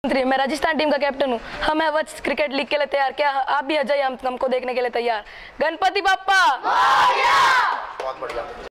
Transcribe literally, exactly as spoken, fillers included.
मंत्री, मैं राजस्थान टीम का कैप्टन हूँ। हम वत्स क्रिकेट लीग के लिए तैयार। क्या आप भी आ जाइए हम हमको देखने के लिए तैयार। गणपति बाप्पा।